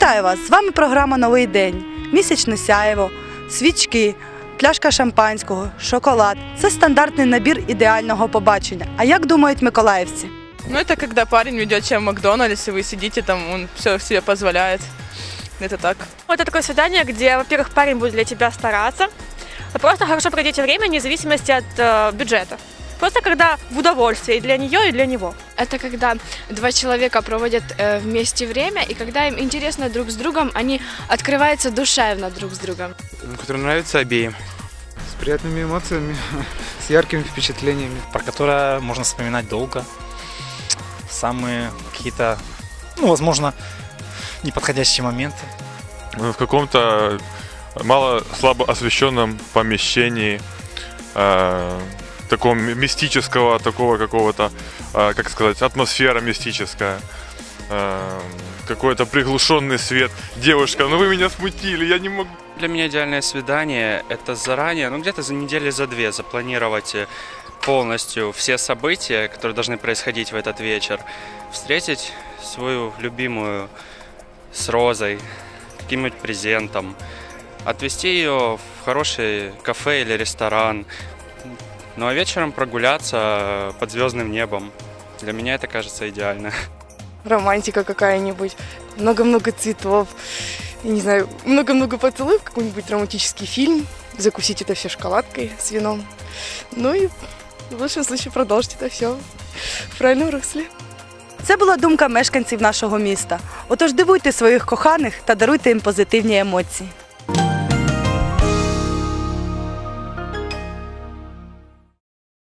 Вітаю вас! З вами програма «Новий день». Місячне сяєво, свічки, пляшка шампанського, шоколад – це стандартний набір ідеального побачення. А як думають миколаївці? Ну, это когда парень ведет тебя в Макдональдс, и вы сидите там, он все себе позволяет. Это так. Это такое свидание, где, во-первых, парень будет для тебя стараться, а просто хорошо проведете время, вне зависимости от бюджета. Просто когда в удовольствие и для нее, и для него. Это когда два человека проводят вместе время, и когда им интересно друг с другом, они открываются душевно друг с другом. Который нравится обеим. С приятными эмоциями, с яркими впечатлениями. Про которое можно вспоминать долго. Самые какие-то, возможно, неподходящие моменты. В каком-то слабо освещенном помещении, такого мистического, такого какого-то, как сказать, атмосфера мистическая, какой-то приглушенный свет. Девушка, ну вы меня смутили, я не могу. Для меня идеальное свидание – это заранее, где-то за недели за две запланировать полностью все события, которые должны происходить в этот вечер. Встретить свою любимую с розой, каким-нибудь презентом, отвезти ее в хороший кафе или ресторан, ну а вечером прогуляться под звездным небом. Для меня это кажется идеально. Романтика какая-нибудь, много-много цветов, я не знаю, много-много поцелуев, какой-нибудь романтический фильм, закусить это все шоколадкой с вином, ну и в лучшем случае продолжить это все в правильном русле. Це була думка мешканців нашого міста. Отож дивуйте своїх коханих та даруйте їм позитивні емоції.